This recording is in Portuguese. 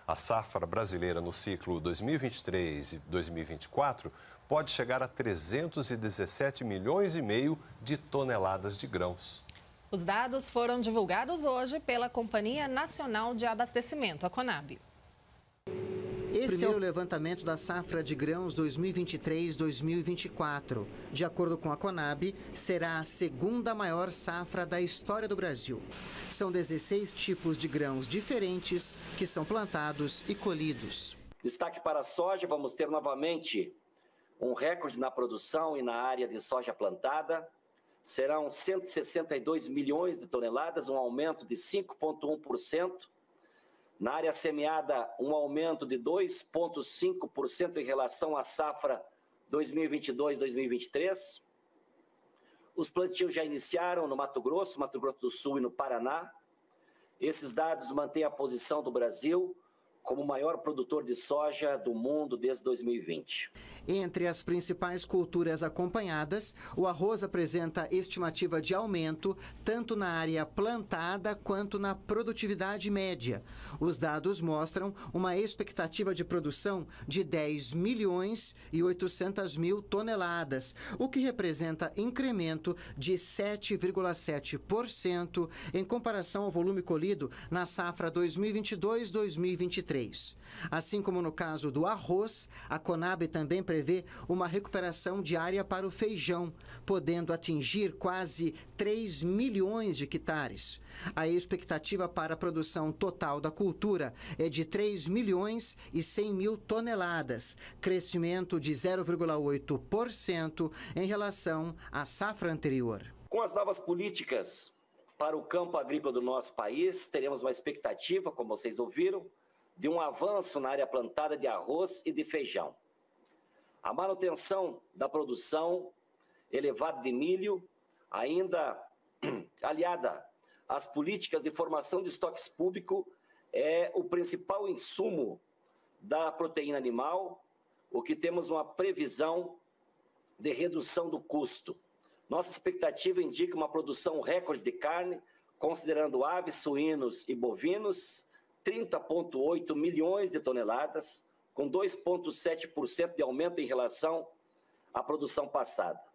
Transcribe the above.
A safra brasileira no ciclo 2023 e 2024 pode chegar a 317 milhões e meio de toneladas de grãos. Os dados foram divulgados hoje pela Companhia Nacional de Abastecimento, a CONAB. Esse é o levantamento da safra de grãos 2023-2024. De acordo com a CONAB, será a segunda maior safra da história do Brasil. São 16 tipos de grãos diferentes que são plantados e colhidos. Destaque para a soja, vamos ter novamente um recorde na produção e na área de soja plantada. Serão 162 milhões de toneladas, um aumento de 5,1%. Na área semeada, um aumento de 2,5% em relação à safra 2022-2023. Os plantios já iniciaram no Mato Grosso do Sul e no Paraná. Esses dados mantêm a posição do Brasil como o maior produtor de soja do mundo desde 2020. Entre as principais culturas acompanhadas, o arroz apresenta estimativa de aumento tanto na área plantada quanto na produtividade média. Os dados mostram uma expectativa de produção de 10 milhões e 800 mil toneladas, o que representa incremento de 7,7% em comparação ao volume colhido na safra 2022-2023. Assim como no caso do arroz, a CONAB também prevê uma recuperação de área para o feijão, podendo atingir quase 3 milhões de hectares. A expectativa para a produção total da cultura é de 3 milhões e 100 mil toneladas, crescimento de 0,8% em relação à safra anterior. Com as novas políticas para o campo agrícola do nosso país, teremos uma expectativa, como vocês ouviram, de um avanço na área plantada de arroz e de feijão. A manutenção da produção elevada de milho, ainda aliada às políticas de formação de estoques públicos, é o principal insumo da proteína animal, o que temos uma previsão de redução do custo. Nossa expectativa indica uma produção recorde de carne, considerando aves, suínos e bovinos, 30,8 milhões de toneladas, com 2,7% de aumento em relação à produção passada.